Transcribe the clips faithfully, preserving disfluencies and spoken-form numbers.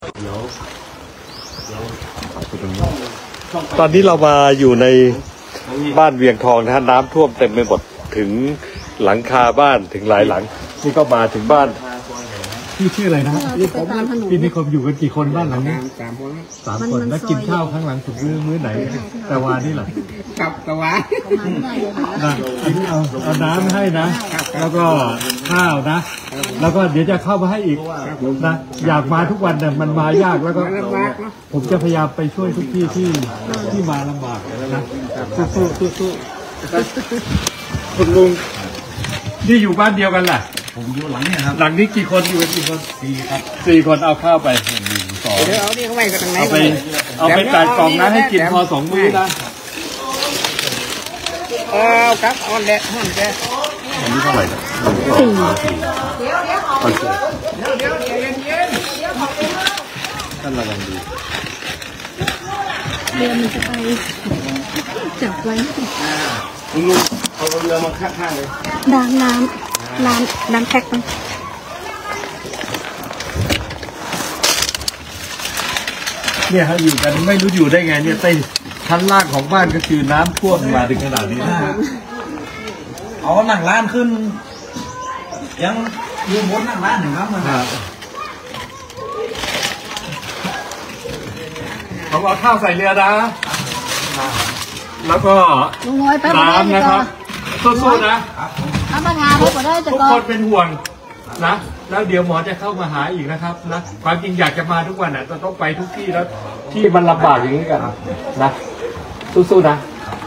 ตอนนี้เรามาอยู่ในบ้านเวียงทองนะฮะน้ำท่วมเต็มไปหมดถึงหลังคาบ้านถึงหลายหลังนี่ก็มาถึงบ้านพี่ชื่ออะไรนะพี่นิคมอยู่กันกี่คนบ้านหลังนี้สามคนสามคนแล้วกินข้าวข้างหลังสุดมื้อมื้อไหนแต่วานี่แหละกับตะวันนะเอาเอาน้ำให้นะแล้วก็ข้าวนะแล้วก็เดี๋ยวจะเข้ามาให้อีกนะอยากมาทุกวันแต่มันมายากแล้วก็ผมจะพยายามไปช่วยทุกที่ที่ที่มาลำบากนะสู้สู้สู้คุณลุงนี่อยู่บ้านเดียวกันแหละผมอยู่หลังเนี่ยครับหลังนี้กี่คนอยู่กันกี่คนสี่ครับสี่คนเอาข้าวไปหนึ่งสองเดี๋ยวเอานี่เข้าไปกันตรงไหนเอาไปเอาไปแปดกล่องนะให้กินพอสองมื้อนะเอาครับอ่อนแดดอ่อนแดดอันนี้เท่าไหร่ครับสี่เดี๋ยวเดี๋ยวเดี๋ยวเดี๋ยวเดี๋ยวเย็นเย็นท่านระวังดีเรือมันจะไปจับไว้ลุงลุงเอาเรือมาข้างๆเลยน้ำน้ำน้ำน้ำแพ็คมันเนี่ยฮะอยู่กันไม่รู้อยู่ได้ไงเนี่ยใต้ชั้นล่างของบ้านก็คือน้ำท่วมมาถึงขนาดนี้นะเอาหนังร้านขึ้นยังยืมบนหนังร้านหนึ่งครับมันเขาเอาข้าวใส่เรือนะแล้วก็น้ำนะครับสู้ๆนะเอามาทาให้ผมได้จะทุกคนเป็นห่วงนะแล้วเดี๋ยวหมอจะเข้ามาหาอีกนะครับนะความจริงอยากจะมาทุกวันน่ะจะต้องไปทุกที่แล้วที่มันลำบากอย่างนี้กันนะสู้ๆนะ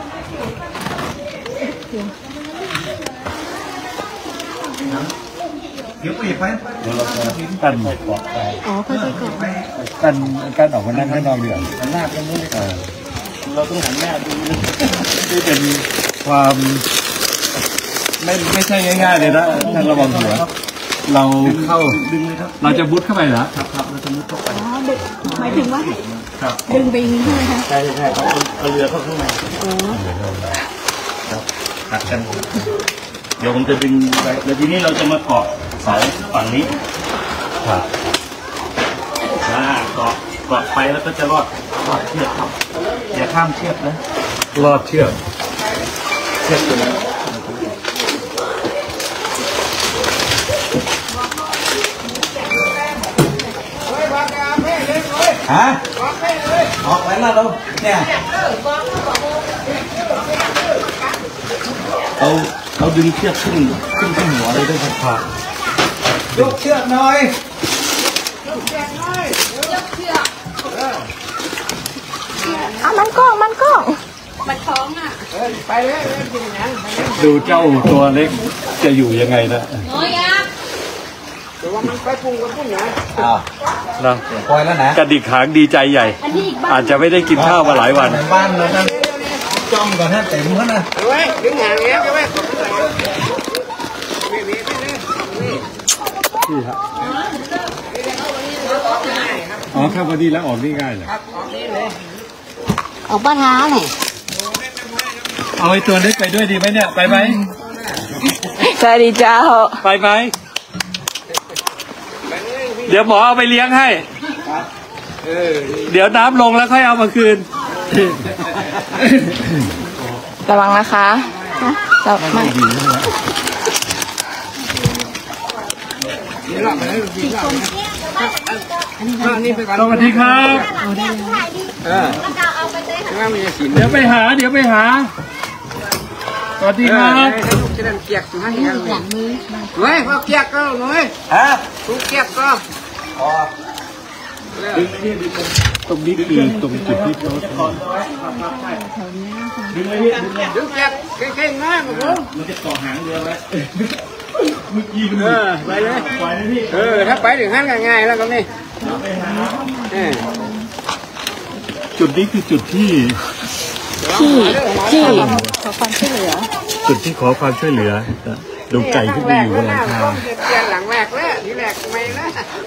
เดี๋ยวไปไปกันหมดก่อนอ๋อค่อยๆก่อนกันกันออกมานั่งข้างนอกเดือดหน้าเป็นนู้นเราต้องหันหน้าดูนี่เป็นความไม่ไม่ใช่ง่ายๆเลยนะท่านระวังหัวเราเข้าดึงเลยครับเราจะมุดเข้าไปเหรอครับครับเราจะมุดเข้าไปอ๋อดึงหมายถึงว่าดึงไปอย่างนี้ใช่ไหมคะใช่ใช่เขาเอาเรือเข้าข้างในอ๋อครับหักกันเดี๋ยวผมจะดึงไปแล้วทีนี้เราจะมาเกาะเสาฝั่งนี้ครับอ่าเกาะเกาะไปแล้วก็จะรอดรอดเชือกครับอย่าข้ามเชือกนะรอดเชือกเชือกตัวนี้ฮะออกไปแล้วเราเนี่ยเอาเอาดึงเชือกขึ้นขึ้นขึ้นหัวเลยด้วยครับยกเชือกหน่อยยกเชือกหน่อยยกเชือกเอามันก้องมันก้องมันท้องอ่ะไปเลยดูเจ้าตัวเล็กจะอยู่ยังไงนะโอ้ยอ่ะแต่ว่ามันไปพุ่งกันพุ่งนะอ้าวนะปล่อยแล้วนะกระดิกหางดีใจใหญ่อาจจะไม่ได้กินข้าวมาหลายวันบ้านเลยนะจ้องก่อนนะเต็มแล้วนะเว้ยดึงหางแล้วใช่ไหมนี่ครับอ๋อเข้าพอดีแล้วออกนี่ง่ายเลยออกป้าท้าเนี่ยเอาไอ้ตัวเล็กไปด้วยดีไหมเนี่ยไปไหมสวัสดีเจ้าไปไหมเดี๋ยวหมอเอาไปเลี้ยงให้เดี๋ยวน้ำลงแล้วค่อยเอามาคืนระวังนะคะระวังไม่สวัสดีครับเดี๋ยวไปหาเดี๋ยวไปหาสวัสดีครับจะดันเกียกอยู่ให้ยังเฮ้ยพอเกียกก็หน่อยฮะทุกเกียกก็ตรงนี้คือตรงจุดที่เขาดึงเลยพี่ดึงเกียกเก่งๆนะมึงมันจะต่อหางเรือไว้เมื่อกี้เออไปเลยไปเลยพี่เออถ้าไปถึงขั้นง่ายๆแล้วก็นี่จุดนี้คือจุดที่ที่ที่ขอความช่วยเหลือจุดที่ขอความช่วยเหลือดูไก่ที่ไปอยู่บนหลังคาหลังแรกแล้วทีแรกไม่นะ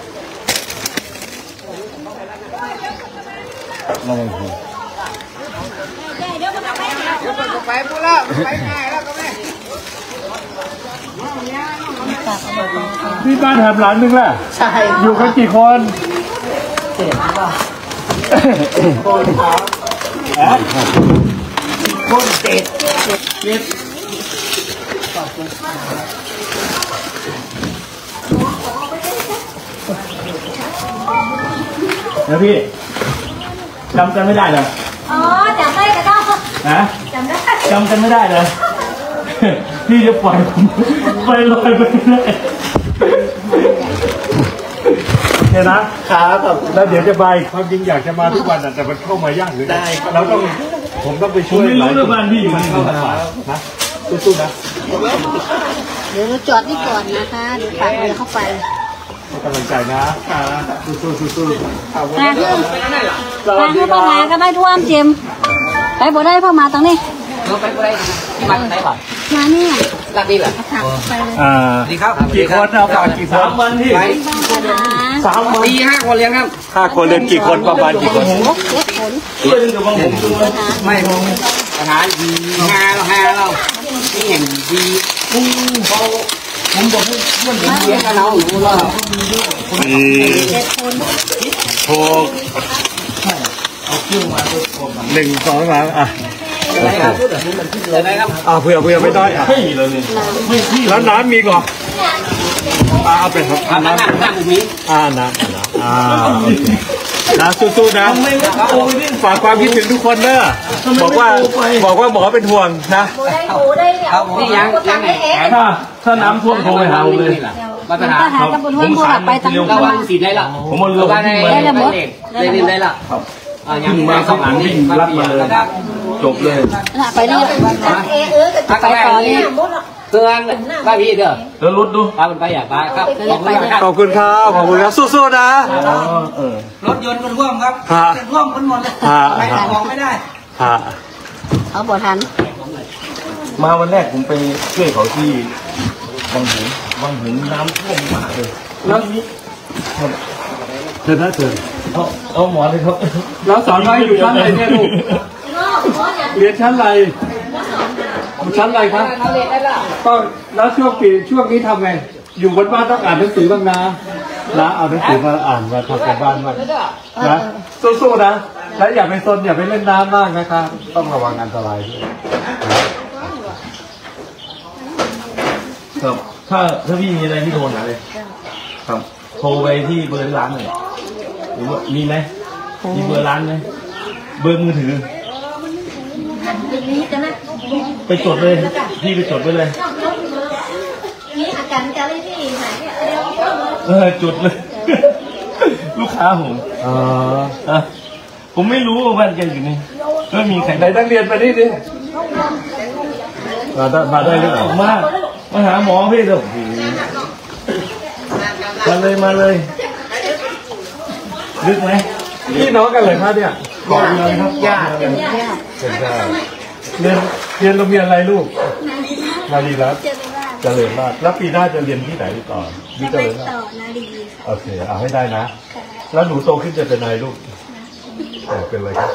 ระวังหัวเดี๋ยวไปพูดแล้วไปง่ายแล้วก็ไม่พี่บ้านแถบหลังนึงแหละใช่อยู่กันกี่คนโษหรือเปล่าคนขาคนเจ็ดเจ็ดแล้วพี่จำกันไม่ได้เหรออ๋อจำได้ก็ได้นะจำได้จำกันไม่ได้เลยพี่จะปล่อยผมไปลอยไปเลยเนี่ยนะครับแล้วเดี๋ยวจะไปความจริงอยากจะมาทุกวันแต่มันเข้ามายากหรือได้เราต้องผมต้องไปช่วยไม่รู้เรื่องบ้านพี่อยู่มันเข้ามานะสู้ๆนะเดี๋ยวเราจอดนี่ก่อนนะคะเดี๋ยวฝากเรือเข้าไปกำลังใจนะสู้ๆสู้ๆทางขึ้นทางขึ้นพ่อมาก็ได้ท่วมเจมไปบ่ได้พ่อมาตรงนี้เราไปบ่ได้ที่มันไหนก่อนมานี่รักดีเหรอไปเลยอ่าดีครับกี่คนเราฝากกี่คนสามวันที่สามวันตีห้าคนเลี้ยงครับห้าคนเลี้ยงกี่คนประมาณกี่คนเจ็ดคนช่วยดึงกับผมไม่ปัญหาดีห้าเราห้าเราที่เห็นดีเขาผมบอกให้เพื่อนผมเลี้ยงกันเราหรือว่าสี่หกหนึ่งสองสามอ่ะอ่าเผื่อเผื่อไม่ได้อ่ะแล้วน้ำมีก่อนเอาไปครับน้ำน้ำมีอ่าน้ำน้ำอ่านะสู้ๆนะฝากความคิดถึงทุกคนเนอะบอกว่าบอกว่าหมอเป็นห่วงนะนี่ยังยังถ้าถ้าน้ำท่วมโทรไปหาผมเลยมาตรฐานผมสารไปตั้งเราวันสีได้ละผมมาเรือได้ละหมดได้เรียนได้ละขึ้นมาสองหลังวิ่งรับมาเลยจบเลยไปนี่ไปต่อนี่เตือนป้าพี่เด้อแล้วรุดดูป้าเป็นไปอย่าป้าครับขอบคุณครับขอบคุณครับสู้ๆนะรถยนต์มันร่วมครับร่วมกันหมดเลยไปไหนมองไม่ได้เขาบ่ทันมาวันแรกผมไปช่วยเขาที่บางหินบางหินน้ำท่วมมากเลยแล้วนี้เชิญนะเชิญเอาเอาหมอเลยครับแล้วสอนไว้อยู่ชั้นอะไรเนี่ยลูกเรียนชั้นอะไรชั้นอะไรครับก็แล้วช่วงปีช่วงนี้ทำไงอยู่บนบ้านต้องอ่านหนังสือบ้างนะนะเอาหนังสือมาอ่านมาทำกันบ้านบ้างนะสู้ๆนะและอย่าไปซนอย่าไปเล่นน้ำมากนะครับต้องระวังอันตรายด้วยครับถ้าถ้าพี่มีอะไรพี่โทรหาเลยครับโทรไปที่เบอร์ร้านเลยหรือว่ามีไหมมีเบอร์ร้านไหมเบอร์มือถือไปจดเลยพี่ไปจดไว้เลยมีอาการจะอะไรที่ไหนเออจดเลยลูกค้าผมอ๋อผมไม่รู้ว่าบ้านแกอยู่นี่ก็มีใครไหนนักเรียนมาดิดิมาได้มาได้หรือเปล่ามามาหาหมอพี่เถอะมาเลยมาเลยลึกไหมพี่น้องกันเลยครับเนี่ยก่อนเลยครับญาติกันเรียนเรียนโรงเรียนอะไรลูกนารีรัตน์เจริญราษฎร์แล้วปีหน้าจะเรียนที่ไหนต่อที่เจริญราษฎร์นารีโอเคเอาให้ได้นะแล้วหนูโตขึ้นจะเป็นนายลูกเป็นอะไรครับ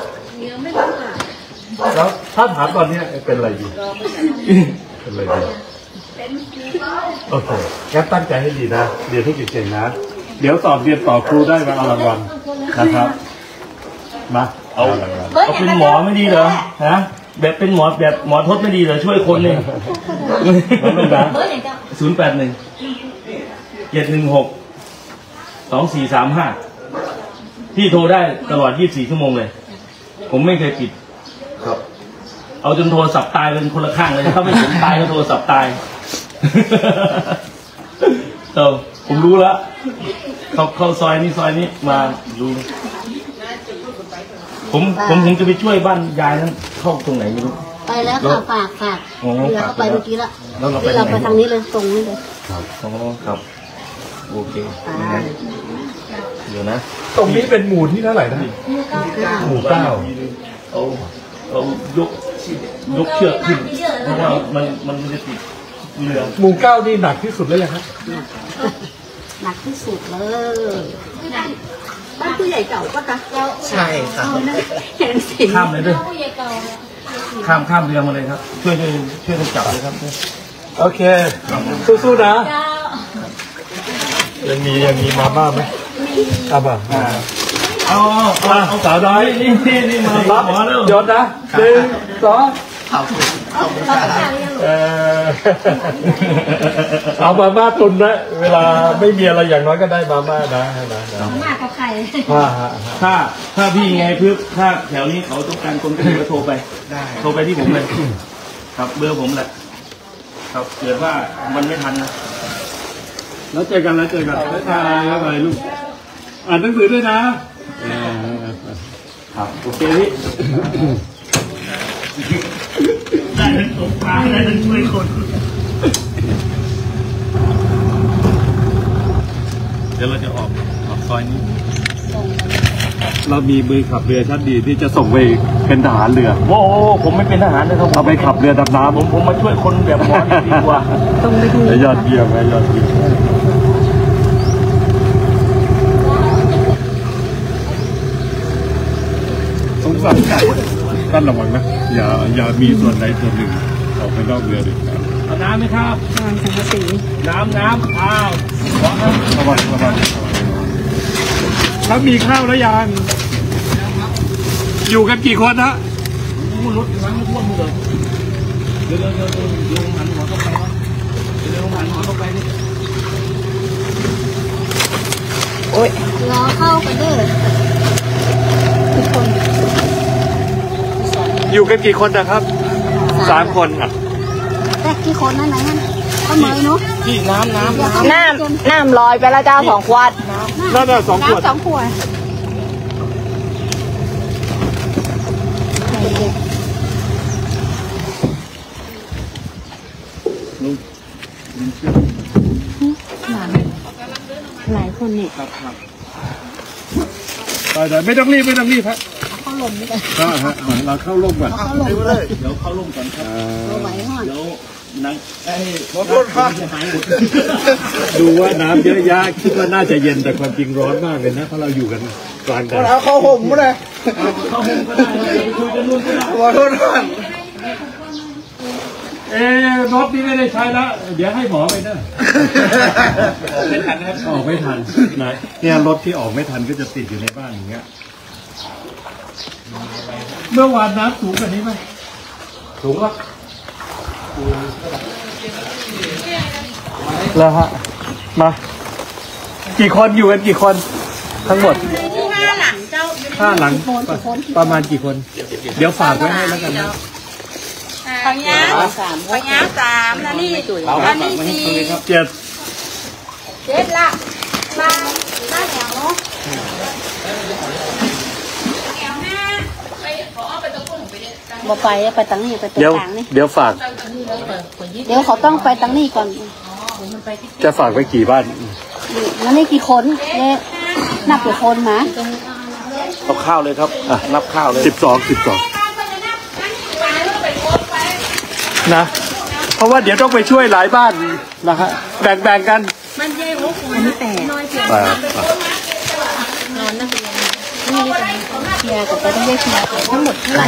แล้วถ้าถามตอนนี้เป็นอะไรดีเป็นอะไรดีโอเคงั้นตั้งใจให้ดีนะเรียนให้เก่งๆนะเดี๋ยวสอบเรียนต่อครูได้มาเอารางวัลนะครับมาเอาเอาเป็นหมอไม่ดีเหรอฮะแบบเป็นหมอแบบหมอทศไม่ดีเหรอช่วยคนเนี่ยศูนย์แปดหนึ่งเจ็ดหนึ่งหกสองสี่สามห้าพี่โทรได้ตลอดยี่สิบสี่ชั่วโมงเลยผมไม่เคยปิดครับเอาจนโทรศัพท์ตายเป็นคนละข้างเลยถ้าไม่ผมตายก็โทรศัพท์ตายเออผมรู้แล้วเขาเข้าซอยนี้ซอยนี้มาดูผมผมผมจะไปช่วยบ้านยายนั้นเข้าตรงไหนไม่รู้ไปแล้วค่ะฝากฝากเรือเข้าไปเมื่อกี้ละที่เราไปทางนี้เลยตรงนี้เลยครับอ๋อครับโอเคเดี๋ยวนะตรงนี้เป็นหมู่ที่เท่าไหร่นะหมู่เก้าเอาเอายกยกเชือกขึ้นเพราะว่ามันมันจะติดเรือหมู่เก้านี่หนักที่สุดเลยครับหนักที่สุดเลยบ้านผู้ใหญ่เก่าก็คะใช่ครับข้ามเลยด้วยข้ามข้ามเรือมาเลยครับช่วยช่วยช่วยกันจับเลยครับโอเคสู้ๆนะยังมียังมีมาบ้างไหมครับบ้างเอาเอาเอาสาวน้อยนี่นี่นี่มารับหมอแล้วยศนะหนึ่งสองเขาเขาไปทานยังเออเอามาม่าตุนนะเวลาไม่มีอะไรอย่างน้อยก็ได้มาม่านะนะนะมากกับใครว่าฮะถ้าถ้าพี่ไงเพื่อถ้าแถวนี้เขาต้องการคนก็เดี๋ยวโทรไปโทรไปที่ผมเลยครับเบอร์ผมแหละครับเกิดว่ามันไม่ทันนะแล้วเจอกันแล้วเจอกันบ๊ายบายบ๊ายบายลูกอ่านหนังสือด้วยนะเออครับโอเคพี่ได้ทั้งตกปลาได้ทั้งช่วยคนเดี๋ยวเราจะออกออกซอยนี้เรามีมือขับเรือชั้นดีที่จะส่งไปเป็นทหารเรือโอ้โหผมไม่เป็นทหารนะครับเอาไปขับเรือดำน้ำผมผมมาช่วยคนแบบหมอดีกว่าตรงไปดูยอดเยี่ยมยอดเยี่ยมสงสารท่านระวังนะอย่าอย่ามีส่วนใดส่วนหนึ่งออกไปนอกเรือเด็ดขาดเอาน้ำไหมครับทางสังกะสีน้ำน้ำอ้าวขอครับระวังระวังถ้ามีข้าวแล้วยังอยู่กันกี่คนฮะอู้รถน้ำไม่ท่วมเลยเดี๋ยวเดี๋ยวเดี๋ยวเดี๋ยวเดี๋ยวหันหัวเข้าไปวะเดี๋ยวเดี๋ยวหันหัวเข้าไปดิโอ้ยรอเข้ากันเด้อทุกคนอยู่กันกี่คนนะครับสามคนอ่ะแต่กี่คนนั่นไหนนั่นก็เหมยเนาะพี่น้ำน้ำน้ำน้ำลอยไปแล้วเจ้าสองขวดนั่นน่ะสองขวดน้ำสองขวด หลายคนเนี่ยครับครับได้ได้ไม่ต้องรีบไม่ต้องรีบฮะเขาลมนี่กันก็ฮะเราเข้าร่มก่อนเขาลมเดี๋ยวเข้าร่มก่อนครับเอาไว้ก่อนเดี๋ยวนั่งไอ้รถรถครับจะหายหมดดูว่าน้ำเยอะแยะคิดว่าน่าจะเย็นแต่ความจริงร้อนมากเลยนะเพราะเราอยู่กันกลางแดดเอาเข้าห่มมาเลยเข้าห้องก็ได้เลยคุยกันนู่นก็ได้ขอโทษท่านเอ๊ะรถนี้ไม่ได้ใช้แล้วเดี๋ยวให้หมอไปนะไม่ทันนะครับออกไม่ทันนะเนี่ยรถที่ออกไม่ทันก็จะติดอยู่ในบ้านอย่างเงี้ยเมื่อวานน้ำสูงกว่านี้ไหมสูงแล้วแล้วฮะมากี่คนอยู่กันกี่คนทั้งหมดห้าหลังเจ้าห้าหลังประมาณกี่คน เดี๋ยวฝากไว้ให้แล้วกันนะปัญญาปัญญาสามนะนี่อันนี้สี่เจ็ดเจ็ดละมาหน้าแถวเนาะ บ่ไปไปตังนี่ไปตรงเดี๋ยวกลางนี่เดี๋ยวฝากเดี๋ยวเขาต้องไปตังนี่ก่อนจะฝากไว้กี่บ้านแล้วนี่กี่คนเนี่ยนับกี่คนมาเอาข้าวเลยครับอ่ะนับข้าวเลยสิบสองสิบสองนะเพราะว่าเดี๋ยวต้องไปช่วยหลายบ้านนะฮะแบ่งแบ่งกันอันนี้แต่ไปเคลียร์กับไปต้องแยกเคลียร์ทั้งหมดเท่าไหร่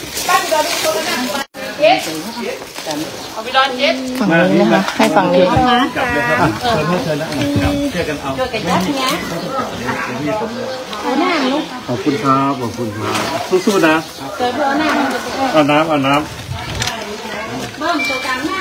ฝั่งนี้นะคะให้ฝั่งนี้นะกลับเลยครับเชิญให้เชิญแล้วครับเชื่อกันเอากันยักษ์เนี้ยเอาหน้าลูกขอบคุณครับขอบคุณครับสู้ๆนะเจอเอาหน้าเอาน้ำเอาน้เบิ่มตัวกลางหน้า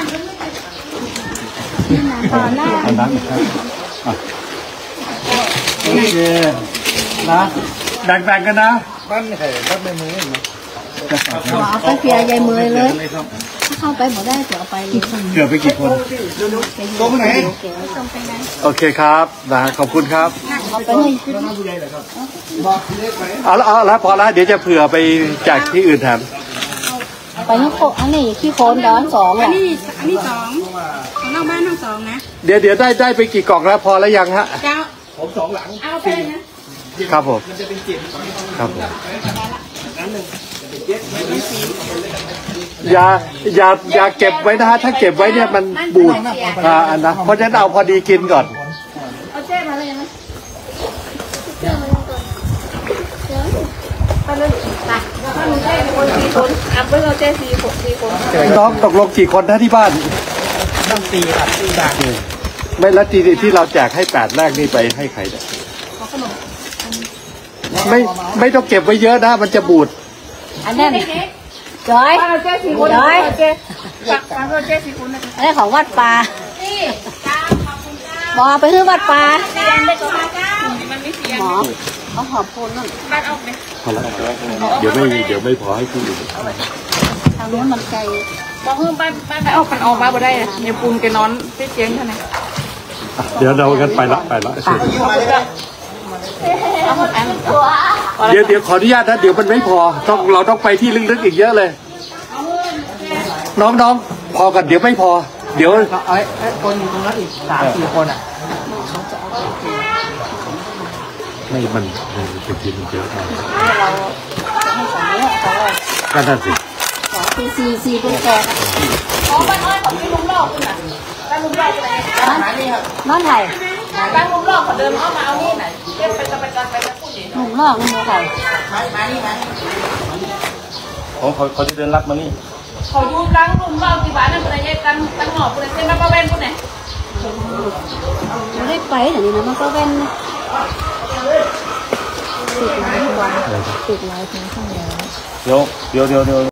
ำเอาน้ำอีกครับอ่ะโอเคนะแบ่งแบ่งกันนะบ้านไข่บ้านในมือเห็นไหมเอาไปเคลียร์ยายเมยเลยถ้าเข้าไปหมดได้เดี๋ยวเอาไปเลยเกือบไปกี่คนตรงไหนโอเคครับนะขอบคุณครับเอาไปเลยบอกเล็กไหมเอาละเอาละพอละเดี๋ยวจะเผื่อไปแจกที่อื่นแถมไปทั้งโคอันนี้ขี้โคนร้อนสองอ่ะอันนี้สองของนอกบ้านทั้งสองนะเดี๋ยวเดี๋ยวได้ได้ไปกี่กล่องแล้วพอแล้วยังฮะเจ้าผมสองหลังเอาไปเลยนะครับผมครับผมอย่าอย่าอย่าเก็บไว้นะฮะถ้าเก็บไว้เนี่ยมันบูดอ่าอันนะเพราะฉะนั้นเอาพอดีกินก่อนเอาเจ๊มาเลยไหมไปเลยไปถ้าหนูได้คนสี่คนอัพไปเราเจ๊สี่คนสี่คนน้องตกลงกี่คนนะที่บ้านต้องตีครับตีจากไม่แล้วที่ที่เราแจกให้แปดแรกนี่ไปให้ใครเนี่ยไม่ไม่ต้องเก็บไว้เยอะนะมันจะบูดอันนั้นจอยจอยอันนี้ของวัดป่าบอไปที่วัดป่าหมอเขาหอบพูนนั่นพอแล้วเดี๋ยวไม่เดี๋ยวไม่พอให้ที่อื่นทางนู้นมันไกลบอกเพิ่มไปไปไปออกกันออกมาบ่ได้เนี่ยปูนแกนอนที่เจียงเท่านั้นเดี๋ยวเรากันไปละไปละเอาหมดอันตัวเดี๋ยวเดี๋ยวขออนุญาตนะเดี๋ยวมันไม่พอต้องเราต้องไปที่ลึกๆอีกเยอะเลย น้องๆพอกันเดี๋ยวไม่พอ เดี๋ยวไอ้ไอ้คนอยู่ตรงนั้นอีกสามสี่คนอ่ะไม่มันเป็นทีมันเยอะไปเราจะให้สองเนื้อสองร้อยก็นั่นสิสองสี่สี่สี่เป็นแปดอ๋อบ้านอ้อยของพี่ลุงลอกคุณน่ะบ้านลุงลอกอะไรนอนไทยบ้านลุงลอกเขาเดินเข้ามาเอานี่ไหนเรียกไปจะไปกันไปจะพูดอย่างหนุ่มนอกนุ่มไทยเขาเขาเขาจะเดินลัดมานี่เขาอยู่ร้านลุงลอกที่บ้านนั่นคนไหนแยกกันตั้งหอบคนไหนเส้นมาประเวนคนไหนไม่ได้ไปแต่นี่นะมันก็เป็นติดไลฟ์วันติดไลฟ์ทั้งข้างแล้วเดี๋ยวเดี๋ยวเดี๋ยวเดี๋ยว